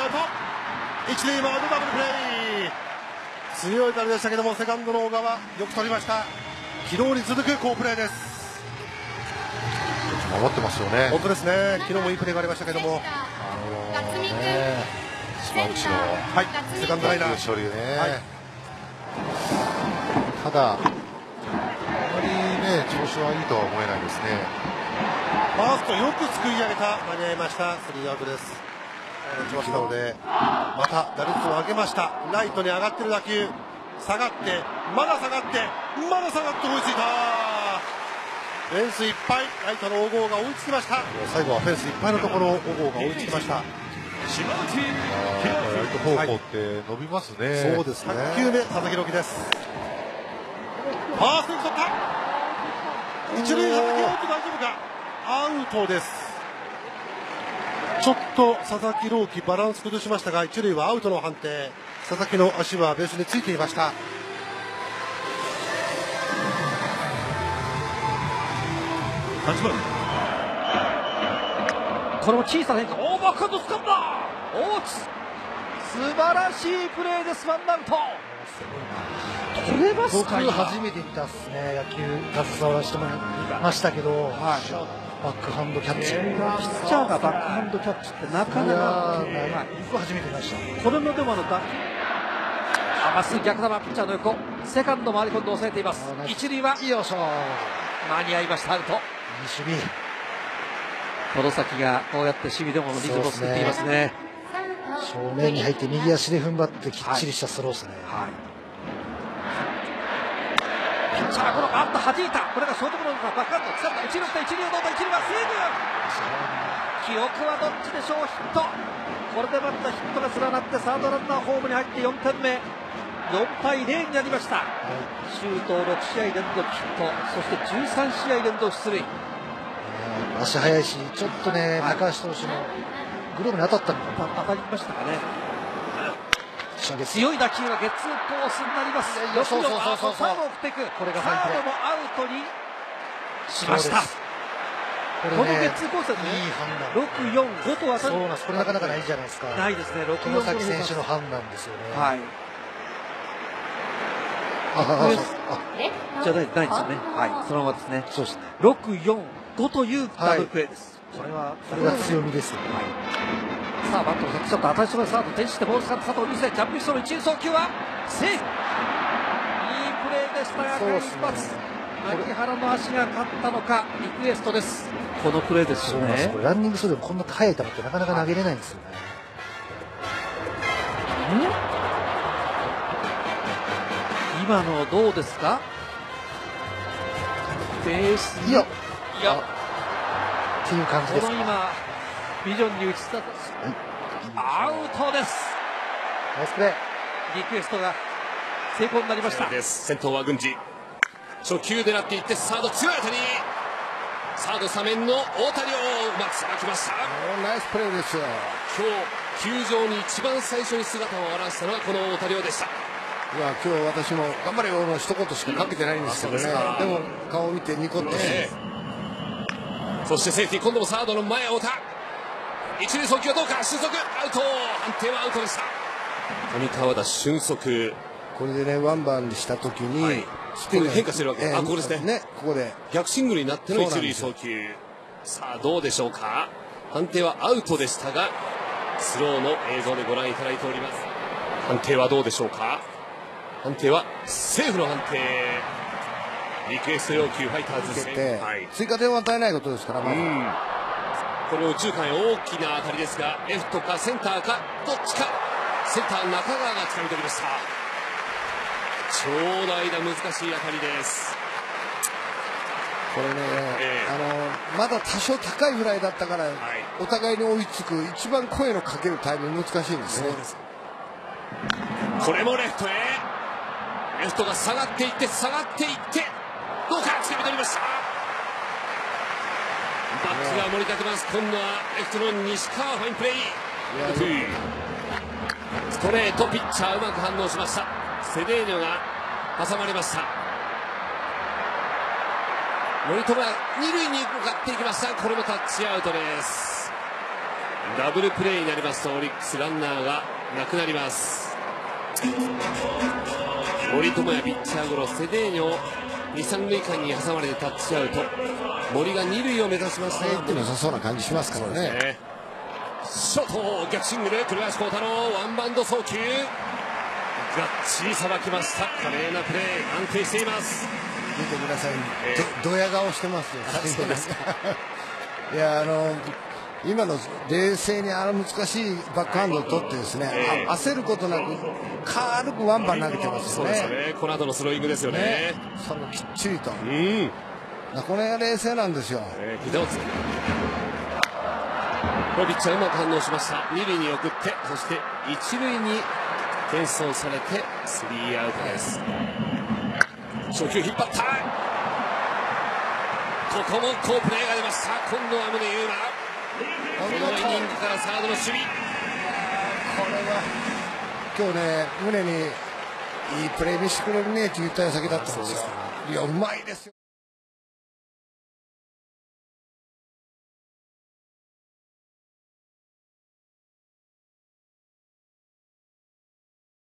アウト。一塁回ってダブルプレー。強い当たりでしたけども、セカンドの小川よく取りました。昨日に続く好プレーです。 守ってますよね。 本当ですね。昨日もいいプレーがありましたけども、 島内のセカンドライナー処理ね、ただあまりね調子はいいとは思えないですね。 ファーストよくすくい上げた、間に合いました。スリーアウトです。打ちましたので、また打率を上げました。ライトに上がってる打球、下がってまだ下がってまだ下がって追いついた。フェンスいっぱい、ライトの小郷が追いつきました。最後はフェンスいっぱいのところ、小郷が追いつきました。 ライト方向って伸びますね。 そうですね。100球目、佐々木朗希です。ファーストに取った。一塁佐々木朗希大丈夫か。アウトです。ちょっと佐々木朗希バランス崩しましたが、一塁はアウトの判定。佐々木の足はベースについていました。8番、 これも小さな変化、バックハンド掴んだ。大津、素晴らしいプレーです。ワンアウト。取れますか。 僕初めて見たですね。野球携わらせてもらいましたけど、バックハンドキャッチ、ピッチャーがバックハンドキャッチってなかなか、 僕初めて見ました。 これもでもまっすぐ逆球、ピッチャーの横、セカンド回り込んで抑えています。一塁はよいしょ、 間に合いました。アウト。いい守備。 外崎がこうやって守備でもリズムを作っていますね。 正面に入って右足で踏ん張ってきっちりしたスローですね。 ピッチャーこのバッと弾いた。これがショートゴロのバックハンド掴んだ。一塁打った。一塁をどうだ。一塁はセーフ。記録はどっちでしょう。ヒット。これでまたヒットが連なってサードランナーホームに入って4点目。4対0になりました。周東6試合連続ヒット、そして13試合連続出塁。 足速いし、ちょっとね、高橋投手のグローブに当たったのか当たりましたかね。強い打球がゲッツーコースになります。 そうサードを送っていく。これがサードもアウトにしました。このゲッツーコースですね。 いい判断。 6、4、5と当たる。 そうなんです。これなかなかないじゃないですか。 ないですね。6、4、 野崎選手の判断ですよね。 はい。じゃないですよね。はい。そのままですね。 そうですね。 6、4、5というダブルプレーです。これは強みですよね。 さあバットの先ちょっと当たりそうなサード転じてボール使った佐藤二世、ジャンプシュートの一塁送球はセーフ。いいプレーでしたが、間一発牧原の足が勝ったのか。リクエストです。このプレーですよね。 ランニングするでもこんな速い球ってなかなか投げれないんですよね。 今のどうですか。ベースにっていう感じです。 この今ビジョンに映ったアウトです。 ナイスプレー。 リクエストが成功になりました。 先頭は郡司、初球狙っていってサード強い当たり、サード左面の太田亮、うまくさばきました。 ナイスプレーですよ。 今日球場に一番最初に姿を現したのはこの太田亮でした。 いや今日私も頑張れよの一言しかかけてないんですけどね。でも顔を見てニコッとして、 そしてセーフティー、今度もサードの前太田、一塁送球はどうか。俊足アウト。判定はアウトでした。上川田俊足、 これでねワンバンにした時に、 スピンが変化してるわけ。ここですね。 ここで逆シングルになっての一塁送球。さあどうでしょうか。判定はアウトでしたが、スローの映像でご覧いただいております。判定はどうでしょうか。判定はセーフの判定。リクエスト要求ファイターズ戦、 追加点を与えないことですから、まずこれを右中間へ大きな当たりですが、レフトかセンターかどっちか。センター中川が掴み取りました。ちょうど間難しい当たりです。 これね、まだ多少高いフライだったから、お互いに追いつく一番声のかけるタイミング難しいんですね。 これもレフトへ。レフトが下がっていって下がっていってどうか、掴み取りました。バックが盛り立てます。今度はレフトの西川、ファインプレー。ストレート、ピッチャーうまく反応しました。セデーニョが挟まれました。森友が二塁に向かっていきました。これもタッチアウトです。 ダブルプレーになりますとオリックスランナーがなくなります。森友哉ピッチャーゴロ、セデーニョ2、3塁間に挟まれてタッチアウト。森が2塁を目指しました。 入ってなさそうな感じしますからね。 ショート逆シングル、栗林幸太郎ワンバウンド送球、がっちりさばきました。華麗なプレー、安定しています。 見てください、ドヤ顔してますよ。そうですか。いや、今の冷静に難しいバックハンドを取ってですね、焦ることなく軽くワンバン投げてますよね。 そうですね、この後のスローイングですよね。 そのきっちりと、これが冷静なんですよ。 膝をつく、これピッチャーうまく反応しました。2塁に送って、そして1塁に転送されて3アウトです。初球引っ張った、ここも好プレーが出ました。今度は宗佑磨、このイニングからサードの守備。 これは今日ね、宗にいいプレー見せてくれるねって言った矢先だったんですよ。いや、うまいですよ。